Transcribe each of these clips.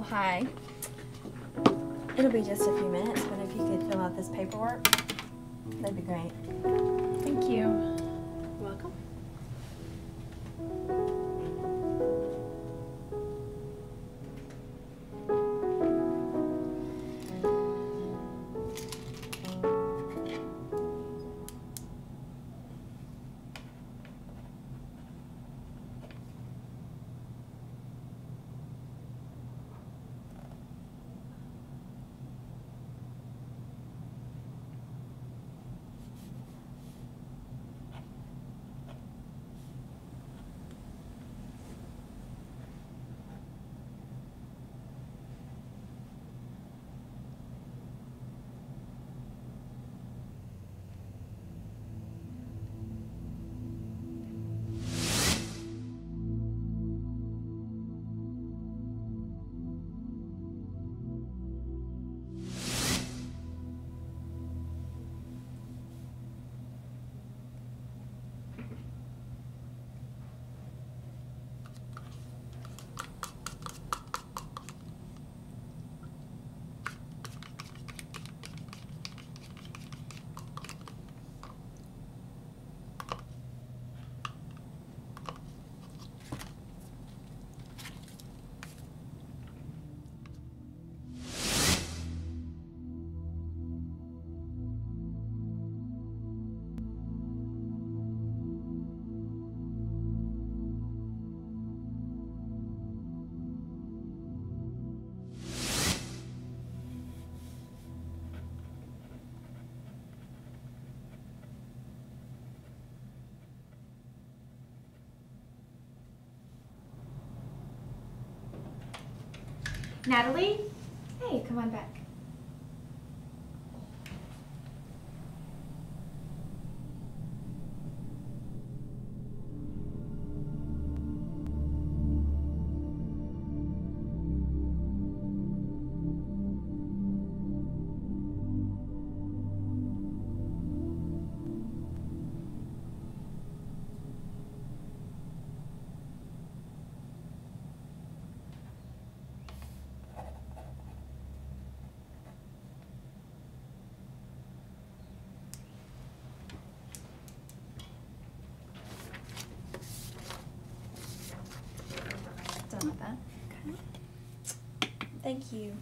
Hi. It'll be just a few minutes, but if you could fill out this paperwork, that'd be great. Thank you. Welcome. Natalie? Hey, come on back. Done with that. Okay. Thank you.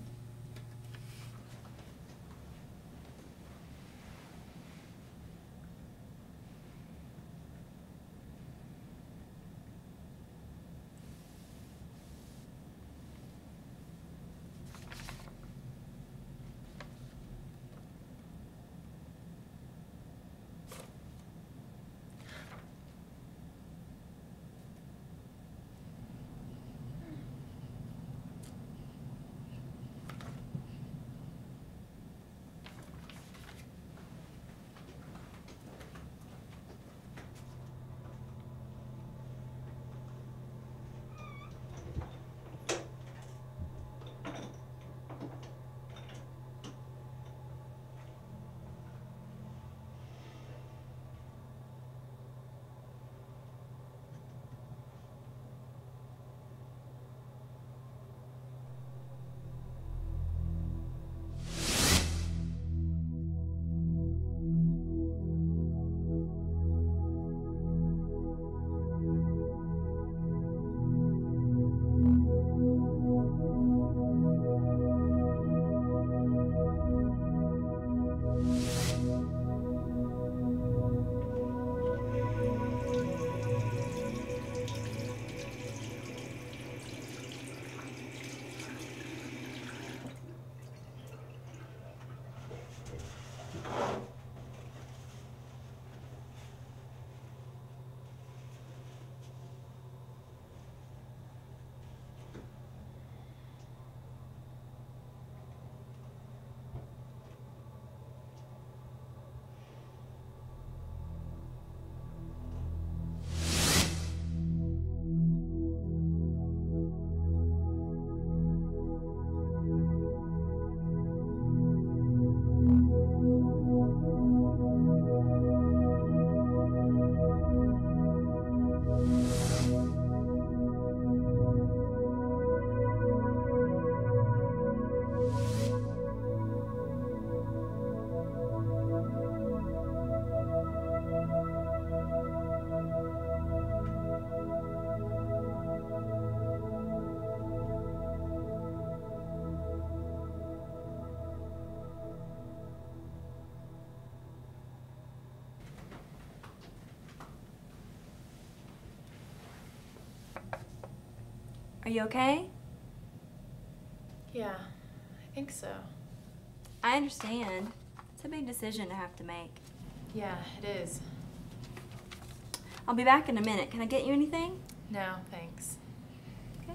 Are you okay? Yeah, I think so. I understand. It's a big decision to have to make. Yeah, it is. I'll be back in a minute. Can I get you anything? No, thanks. Okay.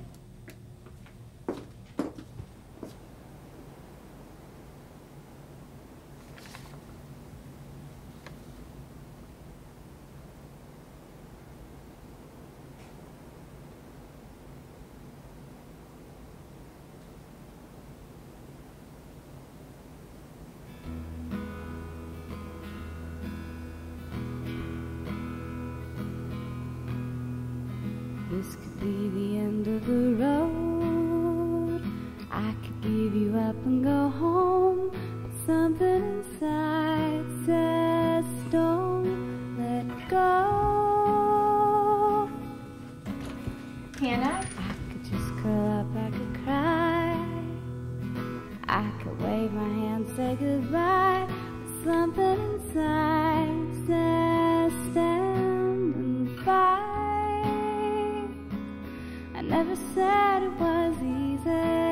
This could be the end of the road. I could give you up and go home, but something inside says don't let go. Hannah? I could just curl up, I could cry, I could wave my hand, say goodbye, but something inside says stand and fight. I never said it was easy.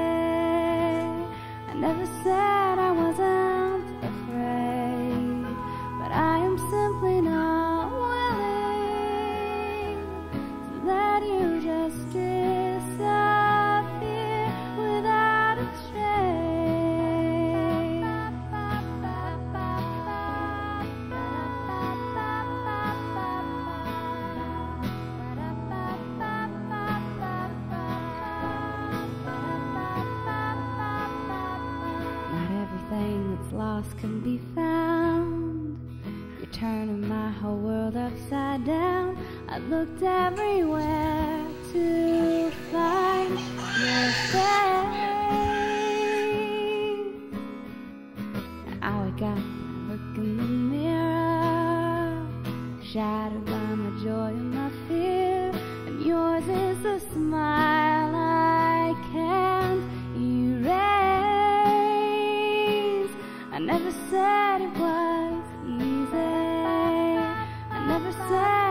I never said I wasn't afraid, but I am simply not willing to let you just disappear without a that's lost can be found. You're turning my whole world upside down. I looked everywhere to find your face. And I wake up and I look in the mirror, shattered by my joy and my fear, and yours is the smile I can't erase. I never said it was easy. I never said